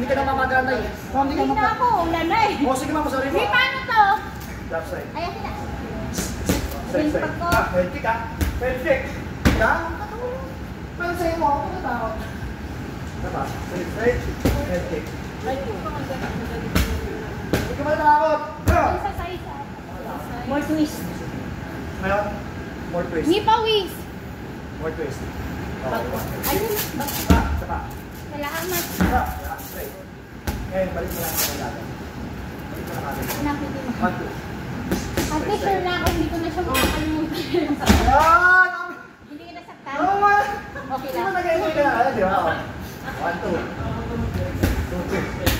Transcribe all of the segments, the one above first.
Hindi ka na mamagana eh. Ma'am, hindi ka Hindi na ako, wala na eh. O, sige ma'am, sorry Hindi, po. paano to? Left side. Ayan sila. Side, side. Ah, head kick ah. Head kick. Ka? Pero sa'yo mo ako, natakot. Diba? Side, side. Head kick. Hindi ka matakot. Isa sa isa. More twist. Ngayon, more twist. Hindi pa wis. More twist. Ayun. Saka. Salamat. Saka. Straight. Ngayon, balik mo lang sa kagada. Balik mo lang kagada. Nakikita mo. 1, 2. Ate, sure na ako, hindi ko na siya makakalimutan. Ayan! Hindi ka nasaktan? No, man! Okay Hindi mo lang. nag-enjoy ka na, di ba? 1, 2. 2,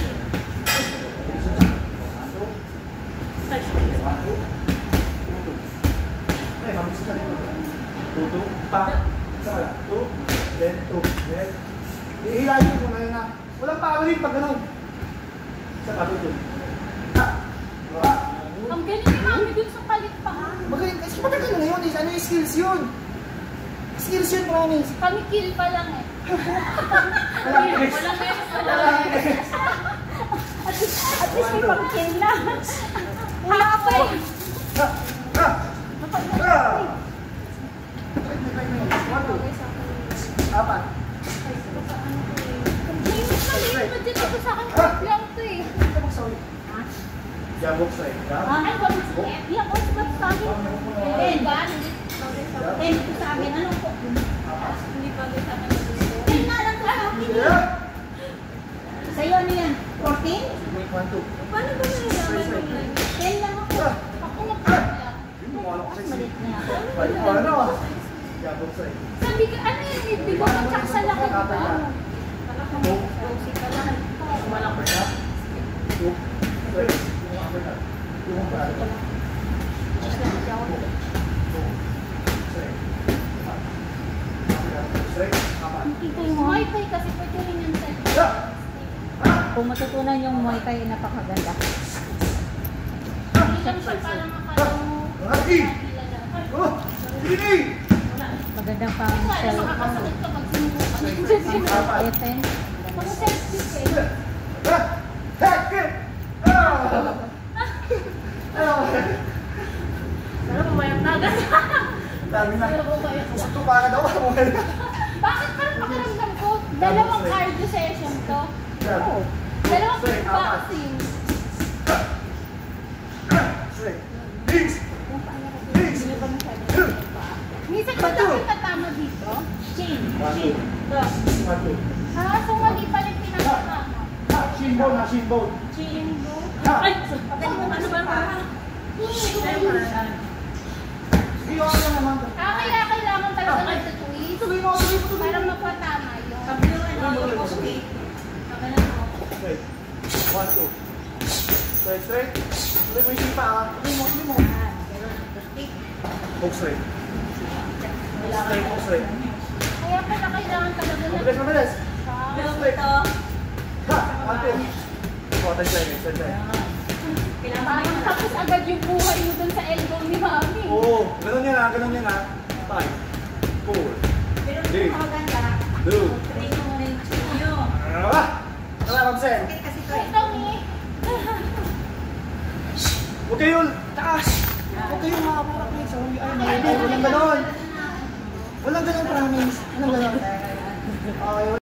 3. Ay, mabis ka rin. 2, 2, pa. Saka, 2, then 2, then. Ihilayin mo na yun na. Walang paulit pag ganun. Saka, 2, 2. Ha! Diba? Ang galing ni Mami dun sa palit pa. Magaling, kasi matagal na yun. Ano yung skills yun? Skills yun, promise. Kami kill pa lang eh. Walang X. Walang X. Walang X. At least may pang-kill na. Wala pa eh. Ha! Ha! Ha! 1, 2. Apat. Limit na limit pa dyan ito sa akin. Lang ito eh. Jabok sa'yo. Ay, wala sa akin. Yan, wala sa akin. Ten ba? Ten ito sa akin. Ano po? Hindi pa sa akin. Ten na lang sa akin. Sa'yo ano yan? 14? 1, 2. Paano ba nalaman mo yan? 10 lang ako. Ako na pa lang. Mas malit na ako. Ano? Jabok sa'yo. Sabi ka, ano yun? Hindi ko magkak sa laki ba? Rosie ka lang. Malaki ka? 2, 3. Yung ba? Ito yung Muay Thai kasi pwede rin yan sa Kung matutunan yung Muay Thai, napakaganda. Hindi lang siya parang makalamu. Magandang pang shell. Makakasagot ka pag sinubukan. Eten. Pag selfie eh. Sarap umayang na agad. Dami na. Sarap umayang. Gusto pa ka daw. Bakit parang pakiramdam ko? Dalawang cardio session to. Dalawang kickboxing. Minsan ko daw itatama dito. Chain. Chain. Ah, so mali pa rin pinakatama. Shinbone na, shinbone. Chain go. Ay! Ano ba parang? Iyon na naman. Ah, kailangan talaga nagtutwist. Para mapatama yun. Straight. 1, 2. Straight, straight. Tuloy mo yung sipa ah. Tuloy mo. Hook straight. Straight, hook straight. Kaya pala kailangan talaga Mabilis, mabilis. Straight. ito. Ha! 1, 2. Oh, touch line, touch line. Parang tapos agad yung buhay mo dun sa elbow ni Mami. Oo, ganun yan ah, ganun yan ah. 5, 4, 3, 2. Wala, Ramsen. Ito ni. Huwag kayo, taas. Huwag kayo makaparak na sa huli. Ay, walang ganon. Walang ganon, promise. Walang ganon.